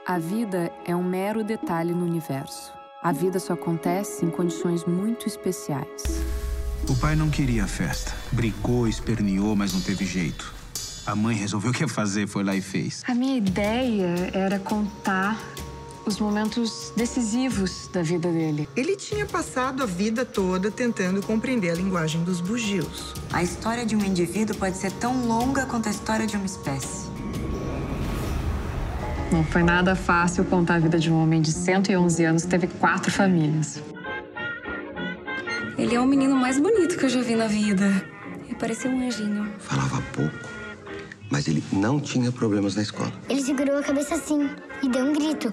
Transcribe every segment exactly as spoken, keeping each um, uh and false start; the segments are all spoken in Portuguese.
A vida é um mero detalhe no universo. A vida só acontece em condições muito especiais. O pai não queria a festa. Brigou, esperneou, mas não teve jeito. A mãe resolveu o que ia fazer, foi lá e fez. A minha ideia era contar os momentos decisivos da vida dele. Ele tinha passado a vida toda tentando compreender a linguagem dos bugios. A história de um indivíduo pode ser tão longa quanto a história de uma espécie. Não foi nada fácil contar a vida de um homem de cento e onze anos que teve quatro famílias. Ele é o menino mais bonito que eu já vi na vida. Ele parecia um anjinho. Falava pouco, mas ele não tinha problemas na escola. Ele segurou a cabeça assim e deu um grito.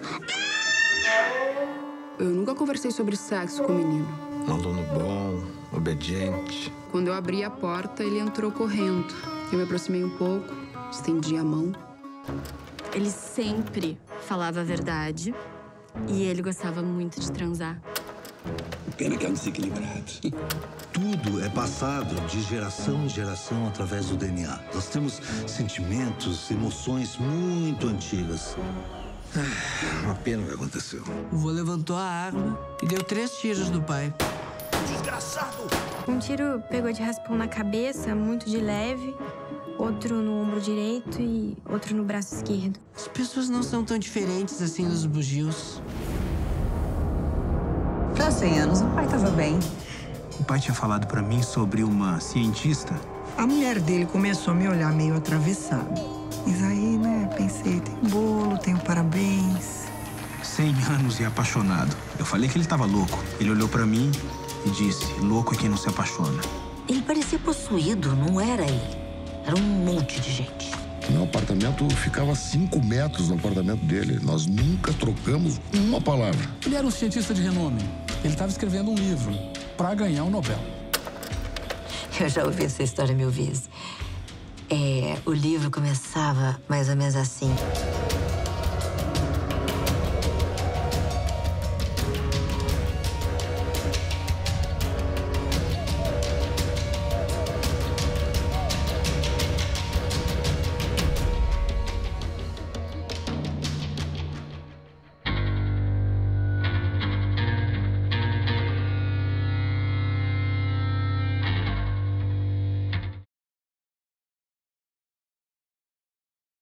Eu nunca conversei sobre sexo com o menino. Um aluno bom, obediente. Quando eu abri a porta, ele entrou correndo. Eu me aproximei um pouco, estendi a mão. Ele sempre falava a verdade e ele gostava muito de transar. Pena que é um desequilibrado. Tudo é passado de geração em geração através do D N A. Nós temos sentimentos, emoções muito antigas. Ah, uma pena o que aconteceu. O vô levantou a arma e deu três tiros no pai. Desgraçado! Um tiro pegou de raspão na cabeça, muito de leve. Outro no ombro direito e outro no braço esquerdo. As pessoas não são tão diferentes assim dos bugios. Para cem anos, o pai tava bem. O pai tinha falado pra mim sobre uma cientista. A mulher dele começou a me olhar meio atravessado. Mas aí, né, pensei, tem bolo, tem o parabéns. Cem anos e apaixonado. Eu falei que ele tava louco. Ele olhou pra mim e disse, louco é quem não se apaixona. Ele parecia possuído, não era ele. Era um monte de gente. Meu apartamento ficava a cinco metros no apartamento dele. Nós nunca trocamos uma palavra. Ele era um cientista de renome. Ele estava escrevendo um livro para ganhar o Nobel. Eu já ouvi essa história mil vezes. É, o livro começava mais ou menos assim.